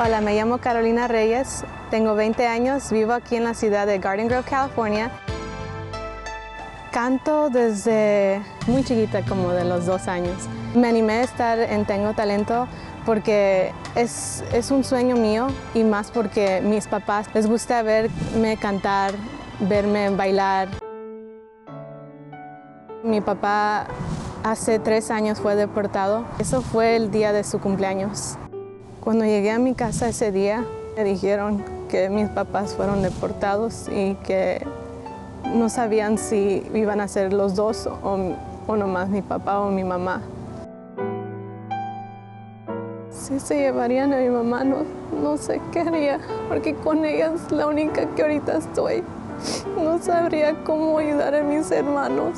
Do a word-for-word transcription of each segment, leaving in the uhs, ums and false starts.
Hola, me llamo Carolina Reyes, tengo veinte años, vivo aquí en la ciudad de Garden Grove, California. Canto desde muy chiquita, como de los dos años. Me animé a estar en Tengo Talento porque es, es un sueño mío y más porque mis papás les gusta verme cantar, verme bailar. Mi papá hace tres años fue deportado. Eso fue el día de su cumpleaños. Cuando llegué a mi casa ese día, me dijeron que mis papás fueron deportados y que no sabían si iban a ser los dos o, o nomás mi papá o mi mamá. Si se llevarían a mi mamá, no, no sé qué haría, porque con ella es la única que ahorita estoy. No sabría cómo ayudar a mis hermanos.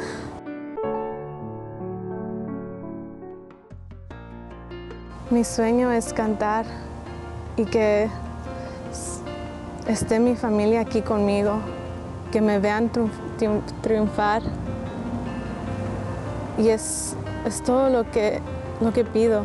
Mi sueño es cantar y que esté mi familia aquí conmigo, que me vean triunfar. Y es, es todo lo que, lo que pido.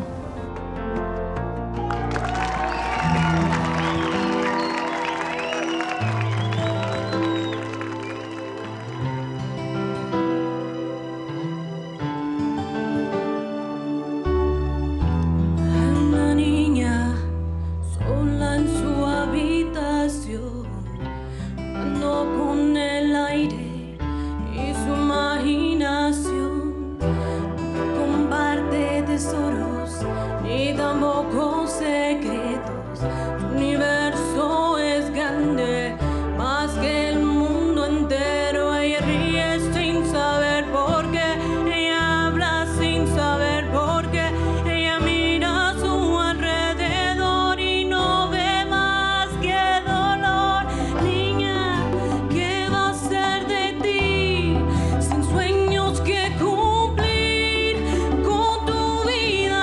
Ni tampoco secretos, su universo es grande, más que el mundo entero. Ella ríe sin saber por qué, ella habla sin saber por qué, ella mira a su alrededor y no ve más que dolor. Niña, ¿qué va a ser de ti sin sueños que cumplir? Con tu vida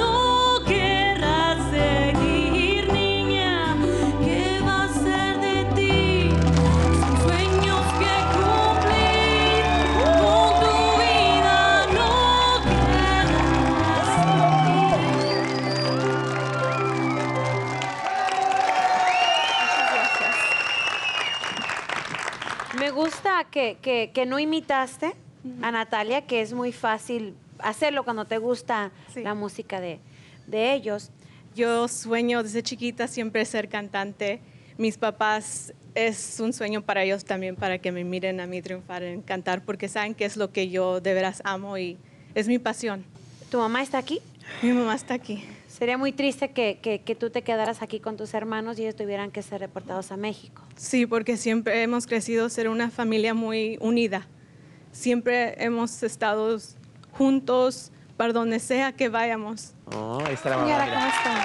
me gusta que, que, que no imitaste uh-huh. a Natalia, que es muy fácil hacerlo cuando te gusta sí. la música de, de ellos. Yo sueño desde chiquita siempre ser cantante. Mis papás, es un sueño para ellos también, para que me miren a mí triunfar en cantar, porque saben que es lo que yo de veras amo y es mi pasión. ¿Tu mamá está aquí? Mi mamá está aquí. Sería muy triste que, que, que tú te quedaras aquí con tus hermanos y ellos tuvieran que ser deportados a México. Sí, porque siempre hemos crecido ser una familia muy unida. Siempre hemos estado juntos para donde sea que vayamos. Oh, ahí está la mamá. Señora, ¿cómo está?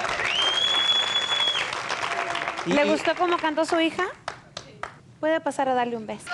¿Le y, gustó cómo cantó su hija? Puede pasar a darle un beso.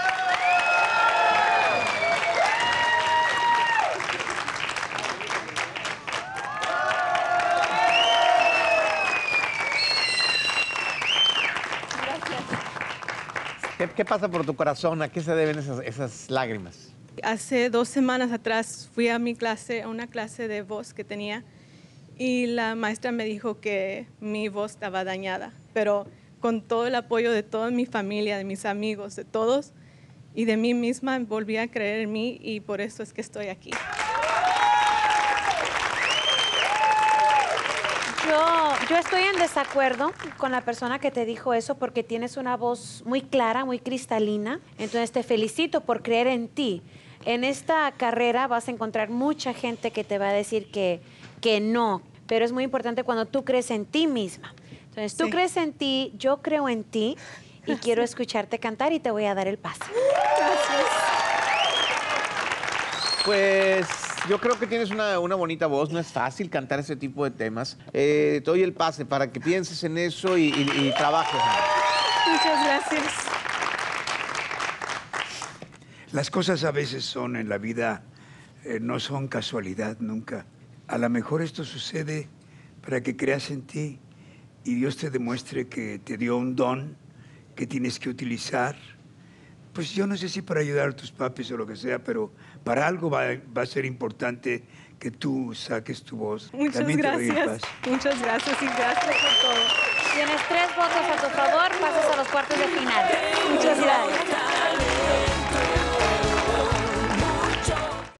¿Qué, ¿Qué pasa por tu corazón? ¿A qué se deben esas, esas lágrimas? Hace dos semanas atrás fui a mi clase, a una clase de voz que tenía, y la maestra me dijo que mi voz estaba dañada, pero con todo el apoyo de toda mi familia, de mis amigos, de todos, y de mí misma, volví a creer en mí y por eso es que estoy aquí. Yo, yo estoy en desacuerdo con la persona que te dijo eso porque tienes una voz muy clara, muy cristalina. Entonces te felicito por creer en ti. En esta carrera vas a encontrar mucha gente que te va a decir que, que no, pero es muy importante cuando tú crees en ti misma. Entonces tú sí. crees en ti, yo creo en ti y Gracias. Quiero escucharte cantar y te voy a dar el pase. Gracias. Pues yo creo que tienes una, una bonita voz, no es fácil cantar ese tipo de temas. Eh, te doy el pase para que pienses en eso y, y, y trabajes. Muchas gracias. Las cosas a veces son en la vida, eh, no son casualidad nunca. A lo mejor esto sucede para que creas en ti y Dios te demuestre que te dio un don que tienes que utilizar. Pues yo no sé si para ayudar a tus papis o lo que sea, pero para algo va, va a ser importante que tú saques tu voz. Muchas También te doy el gracias. paso. Muchas gracias y gracias por todo. Tienes tres votos a tu favor, pasas a los cuartos de final. Muchas gracias.